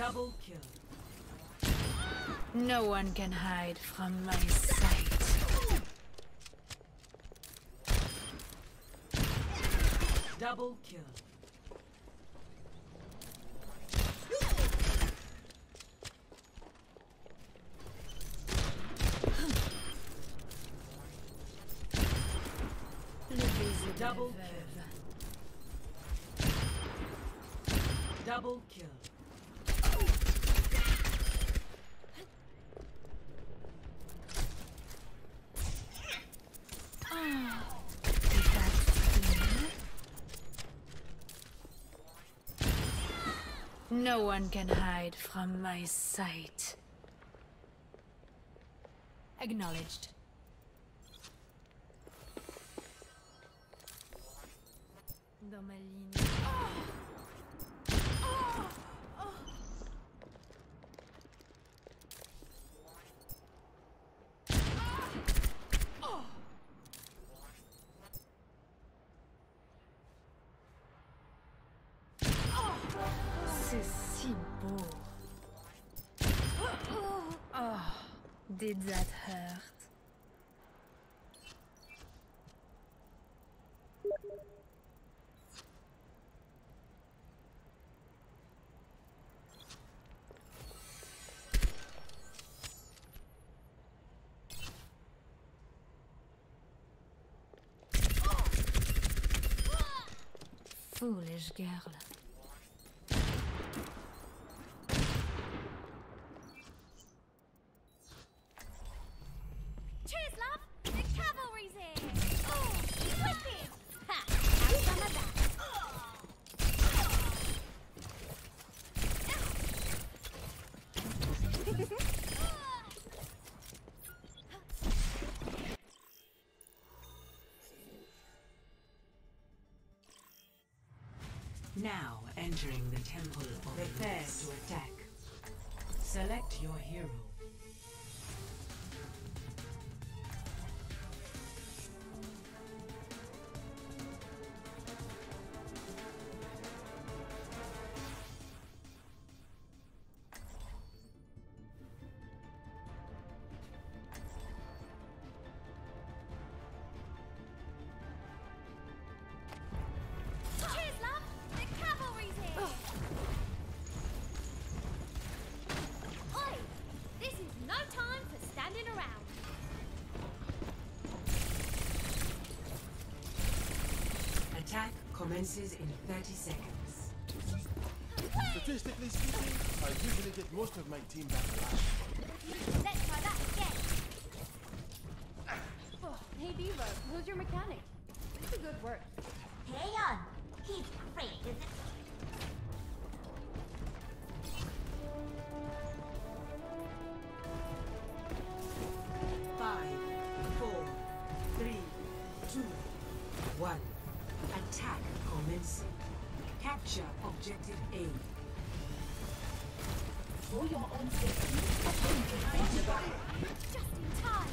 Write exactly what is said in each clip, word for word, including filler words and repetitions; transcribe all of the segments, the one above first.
Double kill. No one can hide from my sight. Double kill. Double kill. Double kill. No one can hide from my sight. Acknowledged. Dans ma ligne. C'est si beau. Oh, did that hurt? Foolish girl. Cheers, love! The cavalry's here! Oh, wicked! Ha! Have some of that! Now entering the temple of prepare to attack. Select your hero. Cheers, love! The cavalry's here! Oi! This is no time for standing around. Attack commences in thirty seconds. Statistically speaking, I usually get most of my team back alive. Let's try that again. Oh, hey Diva, who's your mechanic? It's a good work. Hey on! He's great, isn't he? Five, four, three, two, one. Attack commencing. Capture objective A. For your own safety, Just in time.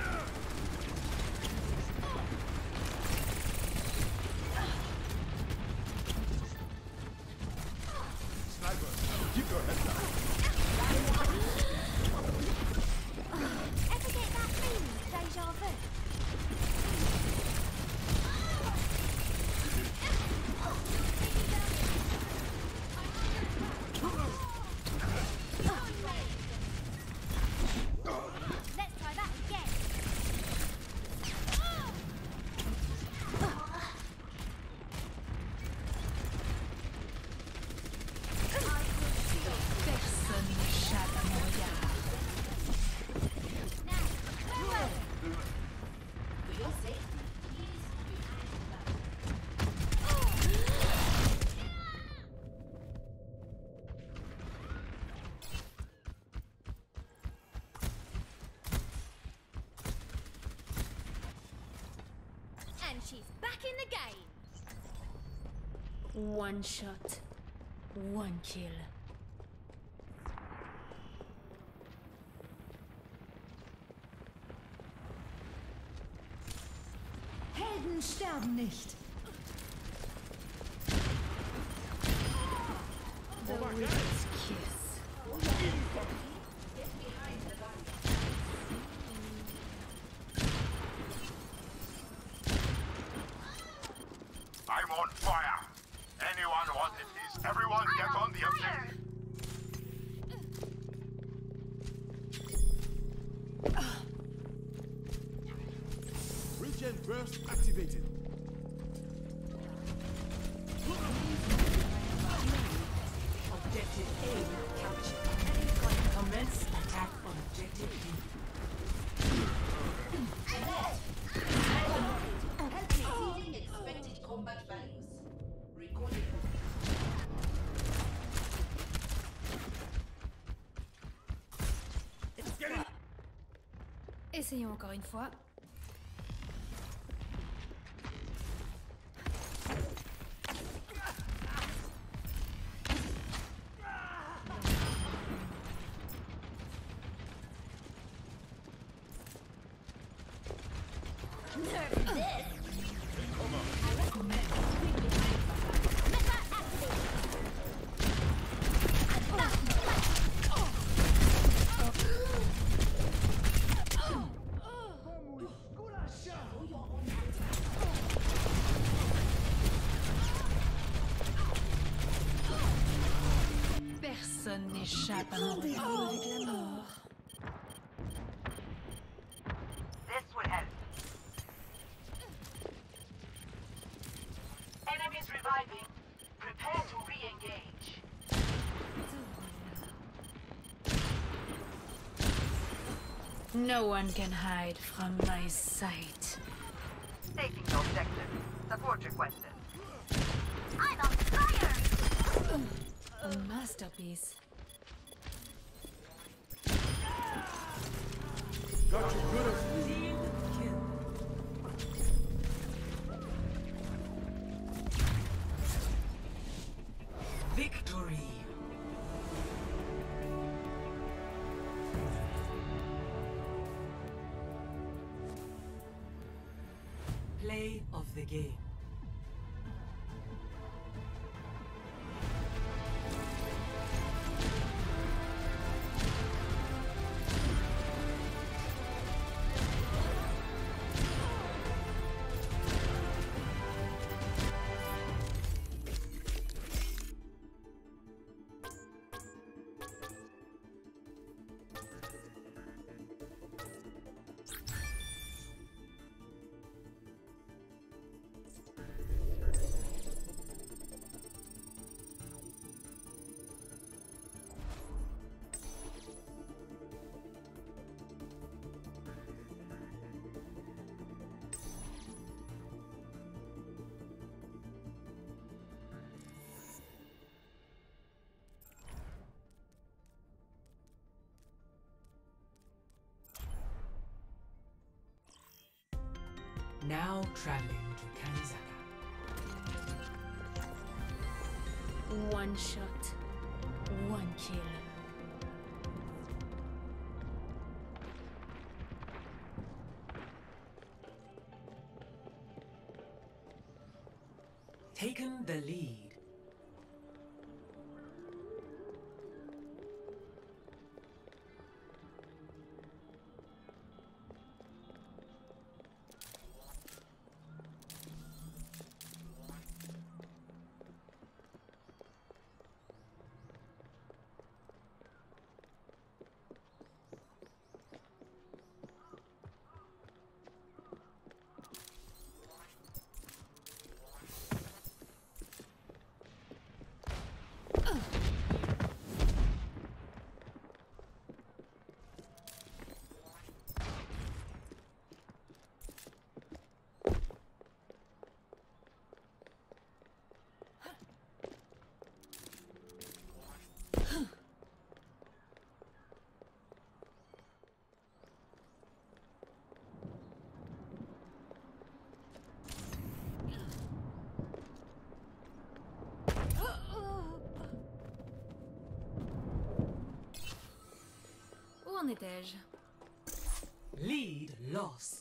Sniper, keep your head down. Ever get that feeling of deja vu? Let's try that again. Personne n'échappe à mon regard. Now, farewell. for your safety, please be And she's back in the game. One shot, one kill. Helden sterben nicht. The widow's kiss. I'm on fire! Anyone want it, please? Everyone get on the objective! Regen burst activated. Objective A captured. Commence attack on objective D. Exceeding expected combat values. Recording. Essayons encore une fois. Personne n'échappe à mon rendez-vous avec la mort. This will help. Enemies reviving. Prepare to re-engage. No one can hide from my sight. Taking the objective. Support requested. I'm on fire! A masterpiece. Got you good as Team kill. Victory. Play of the game. Now traveling to Kanizaka. One shot, one kill. Taken the lead. Où en étais-je? Lead lost.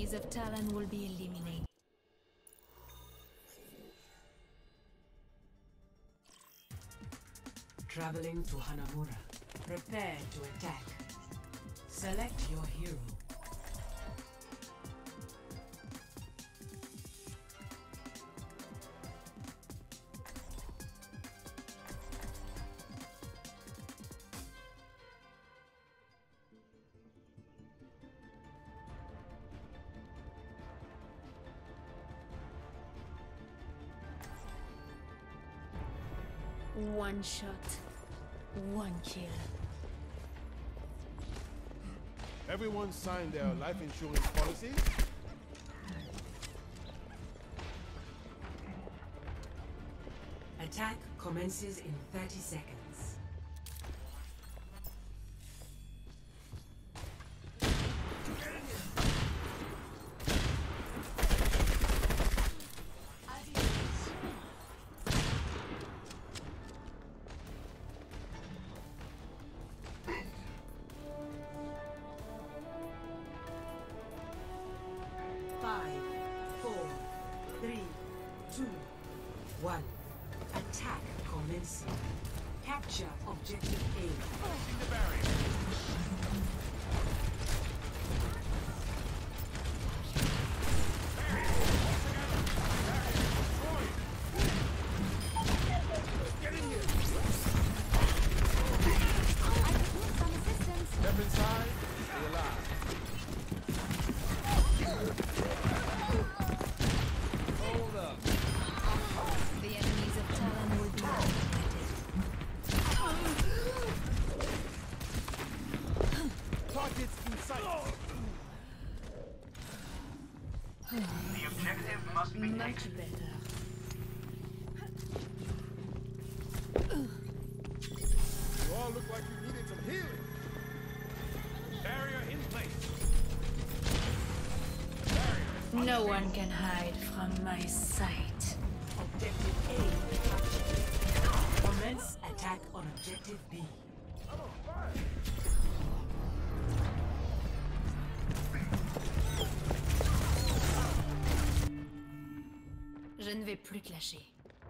enemies of Talon will be eliminated. Traveling to Hanamura. Prepare to attack. Select your hero. One shot, one kill. Everyone signed their life insurance policies? Attack commences in thirty seconds. Five, four, three, two, one. Attack commencing. Capture objective A. Some assistance. Step inside, stay alive. Hold up. The enemies of Talon will be Targets in sight. The objective must be much taken. better. You all look like you needed some healing. Barrier in place. No one can hide from my sight. Objective A captured. Commence attack on objective B. Je ne vais plus te lâcher.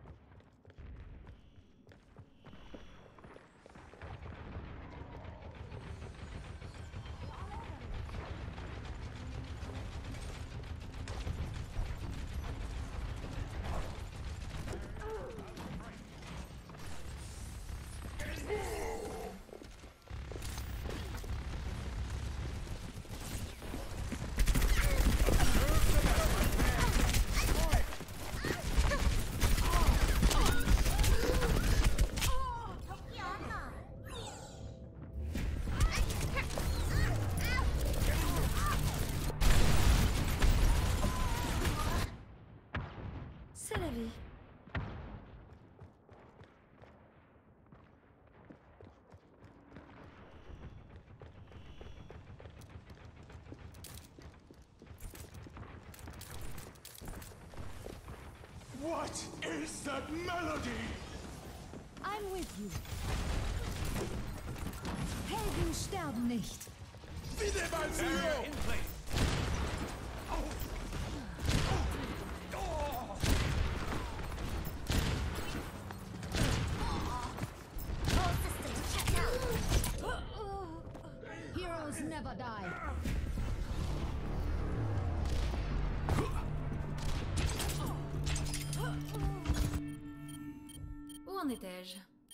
C'est la vie. What is that melody? I'm with you. Helden sterben nicht. Vide Barrier in place. All systems checked out. Heroes never die. Où en étais-je?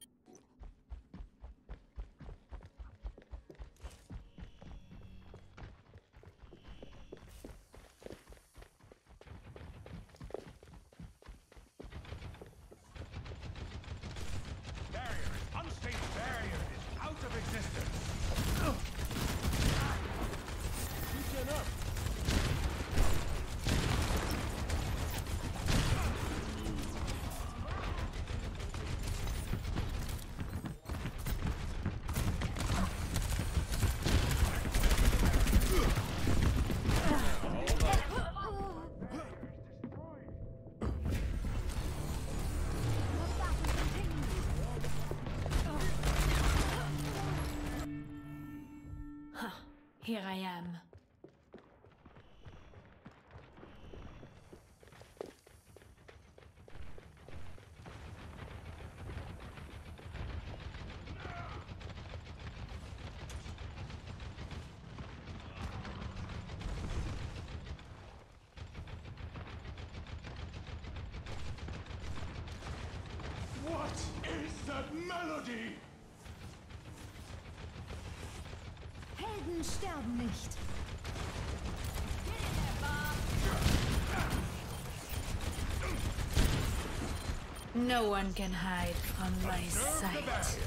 Barrier is unstable. Barrier is out of existence. You chin up. Here I am. Is that melody? Helden sterben nicht. No one can hide from my sight.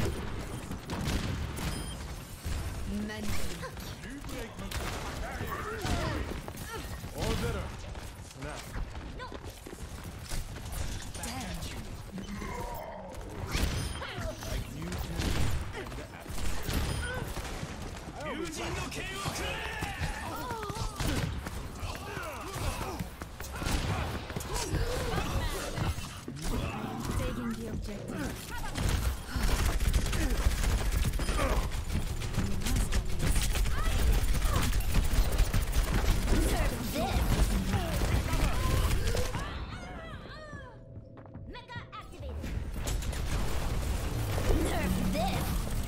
Many. All better. Now. Like Newton and the Taking the objective. Mecha activated. Nerf this.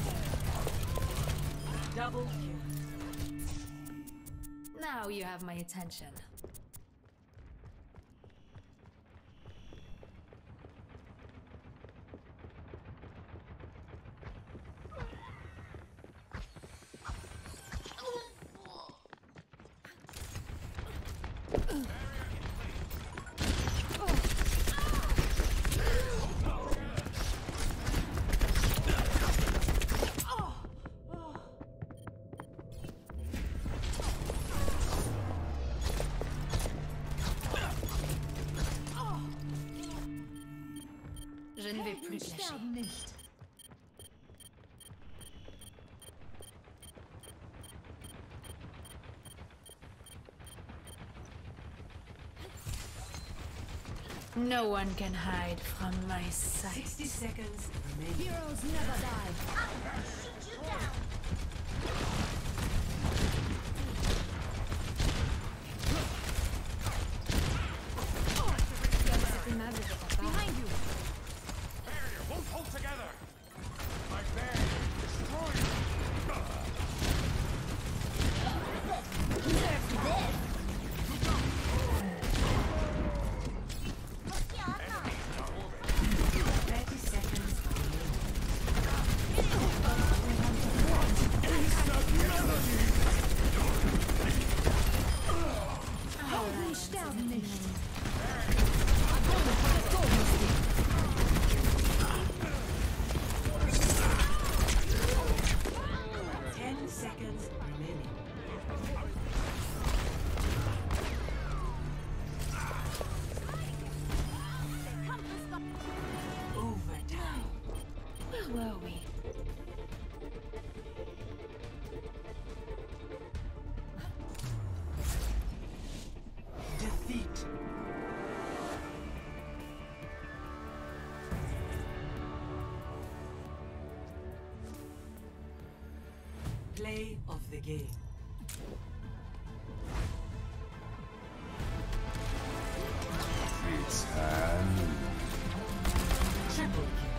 Double kill. Now you have my attention. Je ne vais plus Helden te lâcher. sterben nicht. No one can hide from my sight. Sixty seconds remaining. Heroes never die. Shoot you down. Behind you. Barrier won't hold together. My barrier destroyed. Thirty seconds Helden sterben nicht. Ten seconds remaining. Overtime. Where were we? Defeat. Play of the game. It's hand. Triple kill.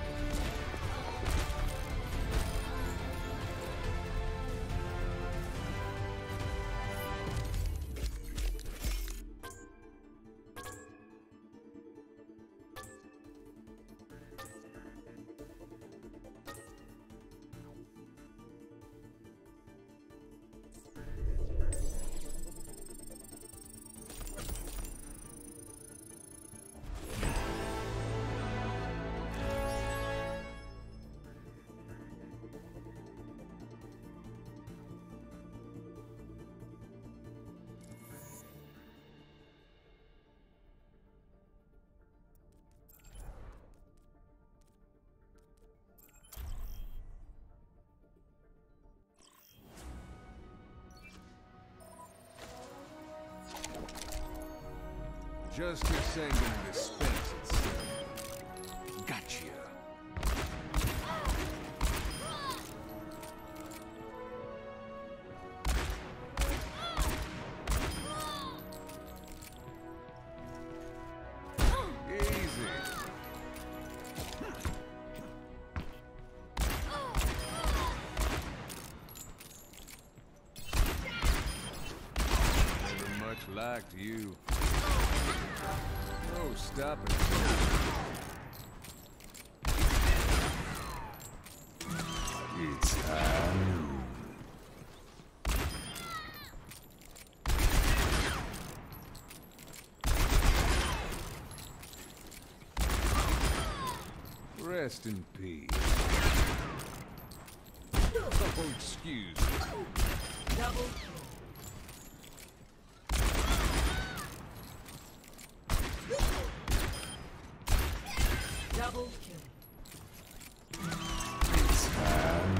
Justice ain't gonna dispense itself. Gotcha. Easy. Never much liked you. Oh, stop it. Rest in peace. Oh, excuse me. Double kill. Double kill. It's time.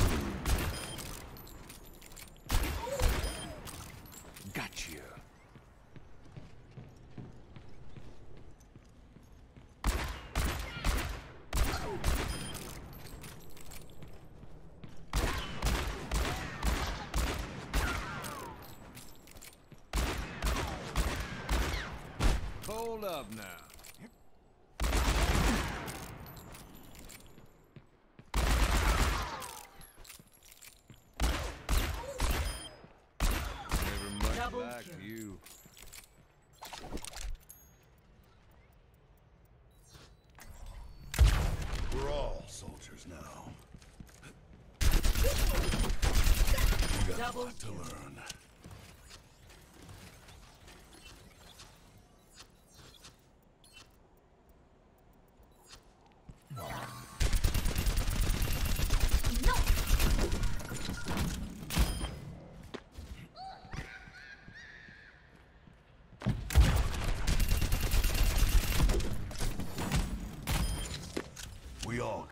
Gotcha. Hold up now. Never much Double like kill. you. We're all soldiers now. You got a Double lot to kill. learn. We all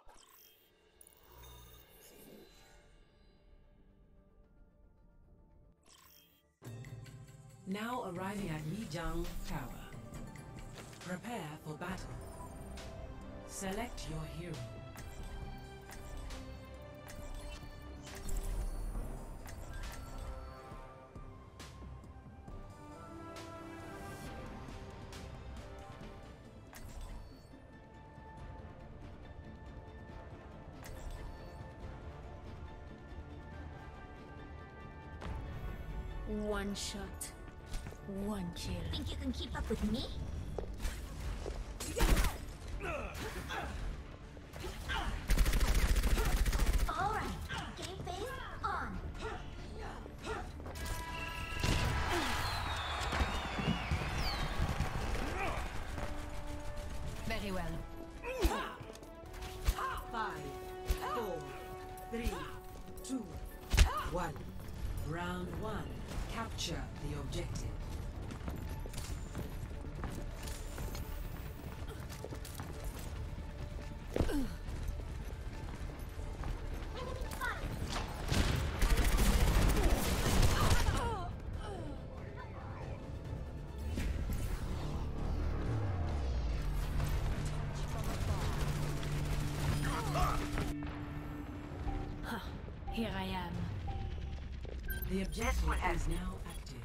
Now arriving at Lijiang Tower. Prepare for battle. Select your hero. One shot, one kill. Think you can keep up with me? Alright, game phase on. Very well. Five, four, three, two, one. Round one. Capture the objective. Here I am. The objective is now active.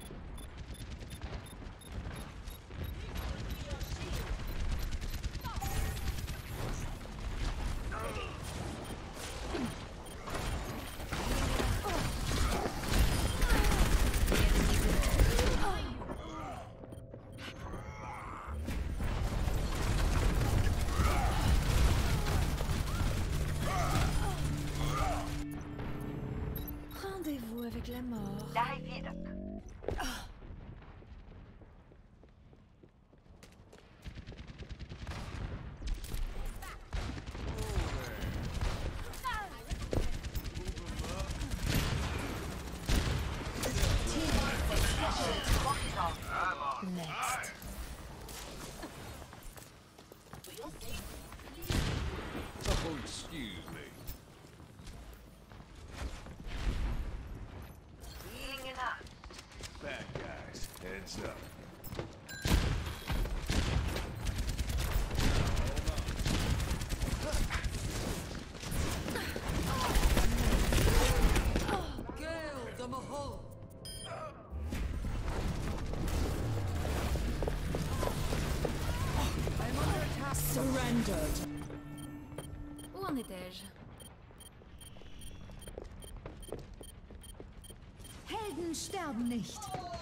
Rendez-vous avec la mort. Next. Oh, excuse me. Bad guys, heads up. Gale the Mahal. I'm under attack. Surrendered. Où en étais-je? Helden sterben nicht.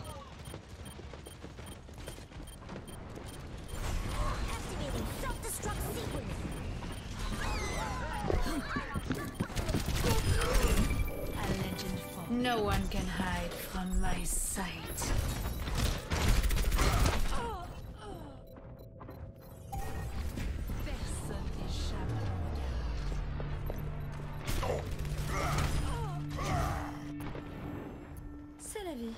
Activating self-destruct sequence. A legend falls. No one can hide from my sight. Personne n'échappe à mon regard. vie.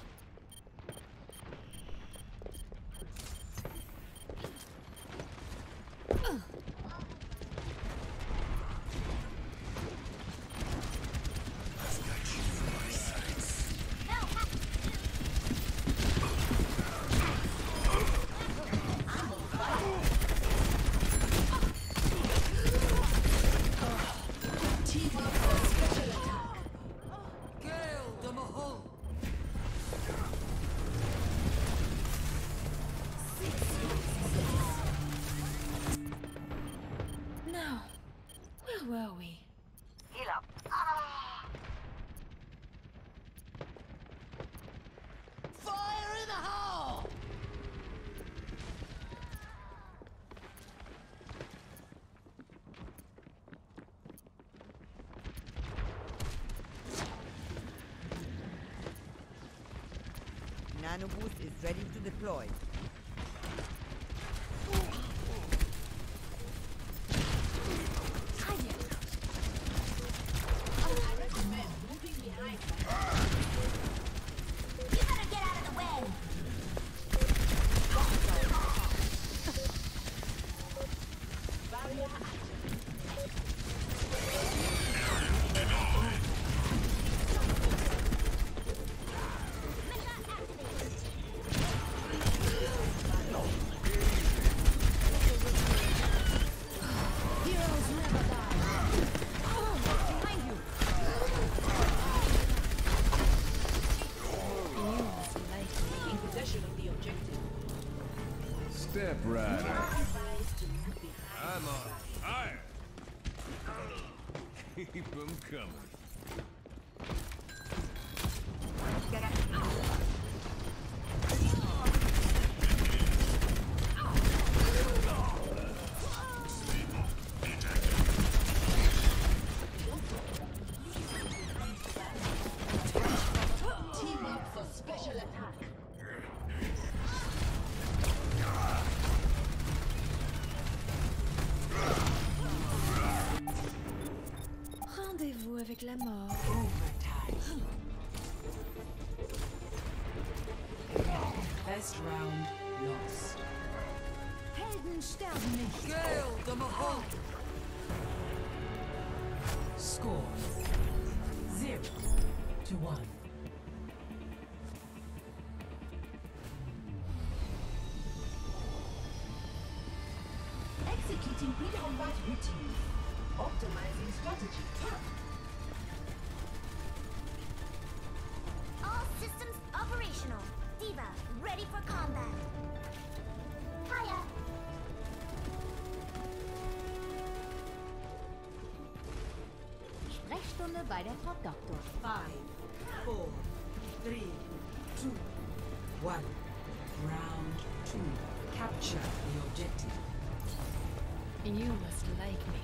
Now, where were we? Heal up. Ah! Fire in the hole! Nano boost is ready to deploy. You better get out of the way! Heroes never die. Oh, behind you. You must like me. Taking possession of the objective. Step rider. Advised to move behind. I'm on fire. Keep them coming. Team up for special attack. Rendez-vous avec la mort. Overtime. Best round lost. Helden sterben nicht. Score zero to one. Executing pre-combat routine. Optimizing strategy. All systems operational. Diva, ready for combat. Hiya! Sprechstunde bei der Top Doktor. Five, four, three, two, one. Round two. Capture the objective. You must like me.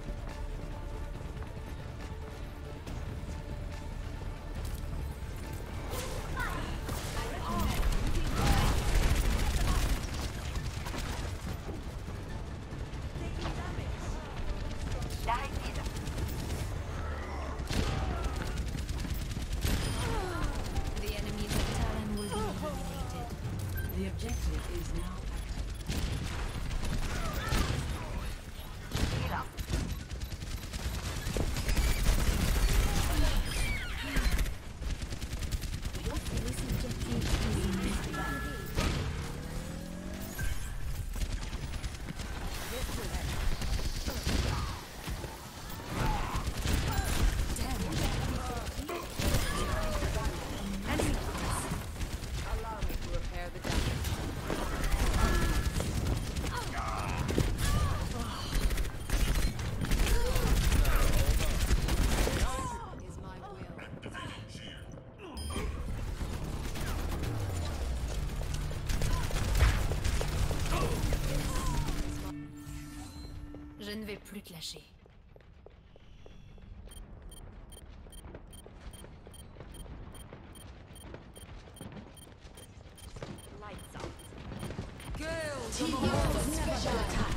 The enemies of Talon will be eliminated. The objective is now Heal up. This objective is mine. Allow me to repair the damage. Is my will. Je ne vais plus te lâcher. Lights out. Team up for special attack.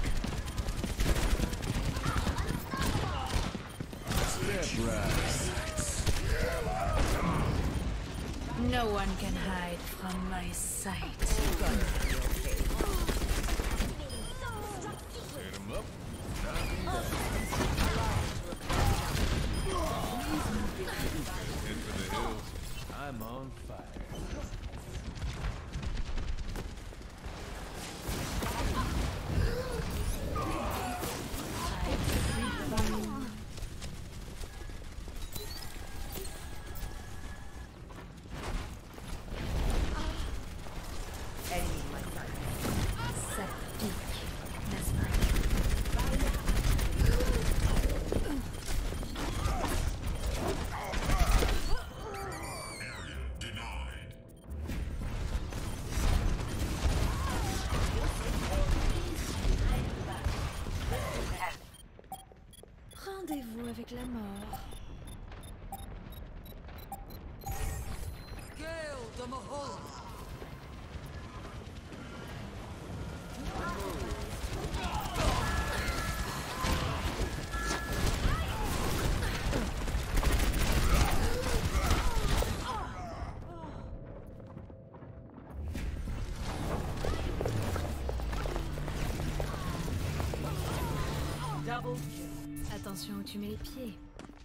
Step rider. No one can hide from my sight. Hit him up. Head for the hills. I'm on fire. Enemy in my sight. Rendez-vous avec la mort. Double. Attention où tu mets les pieds.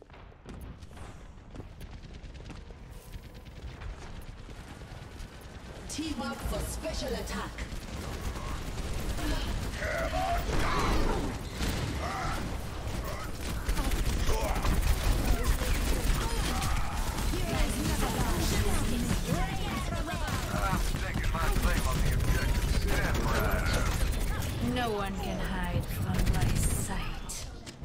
Team up for special attack. No one can hide from my sight.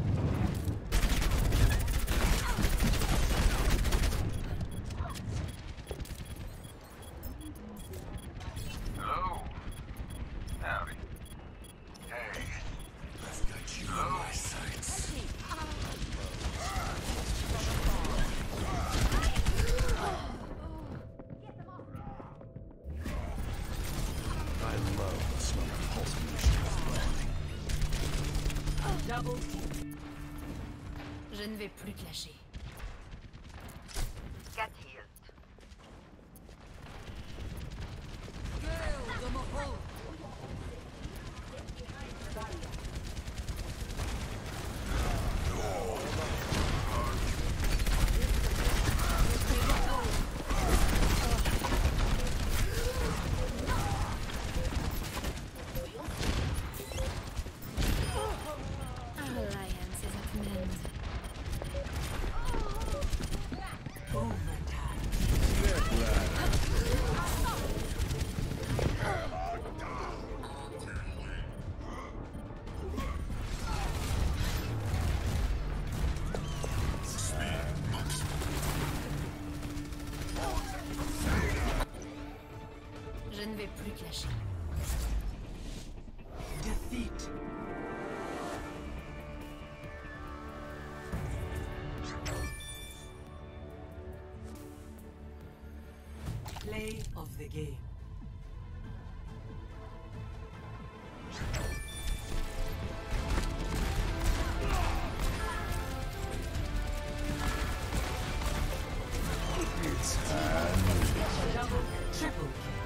Hello? Howdy. Hey. I've got you on my sights. I love the smell of pulse munitions blending. Double. Je ne vais plus te lâcher. Get healed. Alliance is at an end. Je ne vais plus te lâcher. Defeat. Play of the game. It's time. Double, triple.